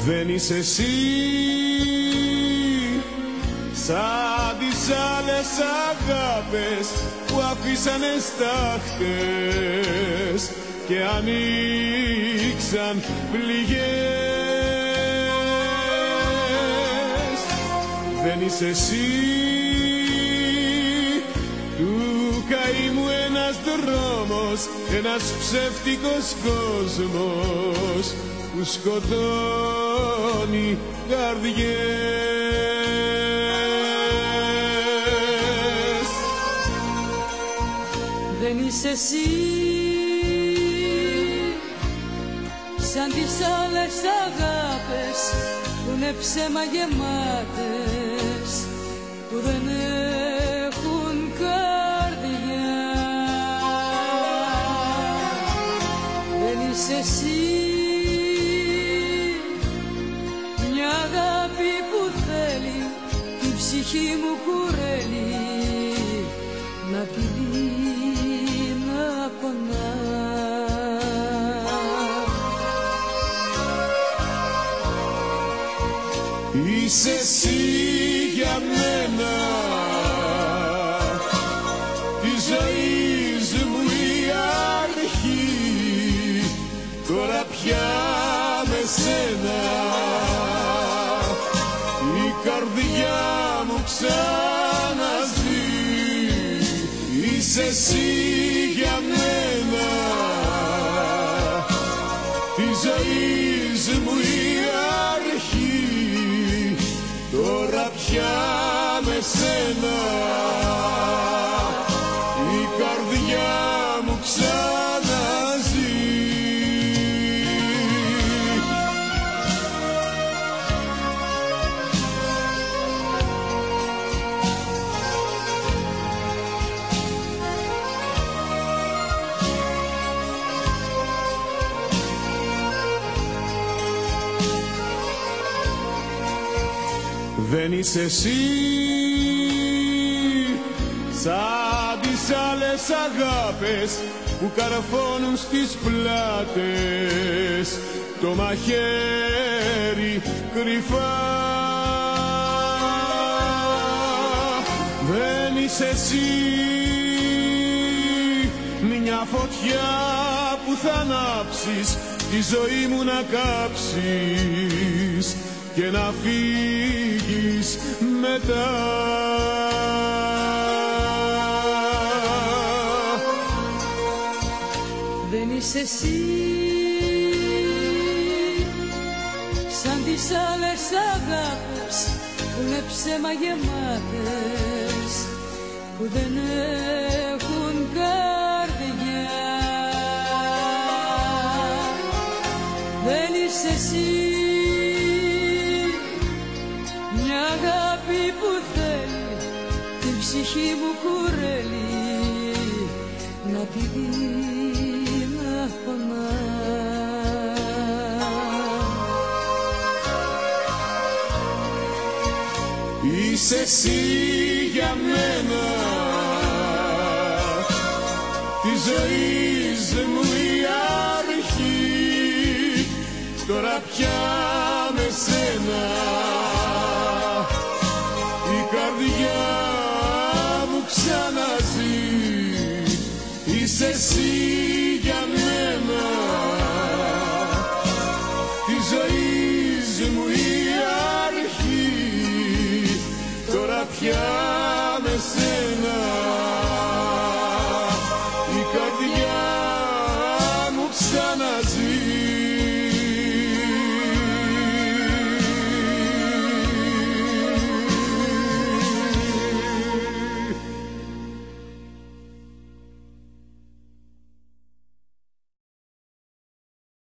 Δεν είσαι εσύ σαν τις άλλες αγάπες που αφήσανε στάχτες και ανοίξαν πληγές. Δεν είσαι εσύ του καημού ένας δρόμος, ένας ψεύτικος κόσμος που σκοτώνει καρδιές. Δεν είσαι εσύ σαν τις άλλες αγάπες που είναι ψέμα γεμάτες, που δεν έχουν καρδιά. Δεν είσαι εσύ μια αγάπη που θέλει την ψυχή μου κουρέλει να τη δει να πονά. Είσαι εσύ για μένα τη ζωής μου η αρχή, τώρα πια με σένα η καρδιά μου ξαναζεί. Είσαι εσύ για μένα τη ζωής μου η αρχή, τώρα πια με σένα η καρδιά μου ξαναζεί. Δεν είσαι εσύ σαν τις άλλες αγάπες που καρφώνουν στις πλάτες το μαχαίρι κρυφά. Δεν είσαι εσύ μια φωτιά που θα ανάψεις τη ζωή μου να κάψεις και να φύγεις μετά. Δεν είσαι εσύ σαν τις άλλες αγάπες που είναι ψέμα γεμάτες, που δεν έχουν καρδιά. Δεν είσαι εσύ μια αγάπη που θέλει την ψυχή μου κουρέλει να τη δει να πονά. Είσαι εσύ για μένα τη ζωής μου η αρχή, τώρα πια με σένα η καρδιά μου ξαναζεί. Είσαι εσύ για μένα τη ζωής μου η αρχή, τώρα πια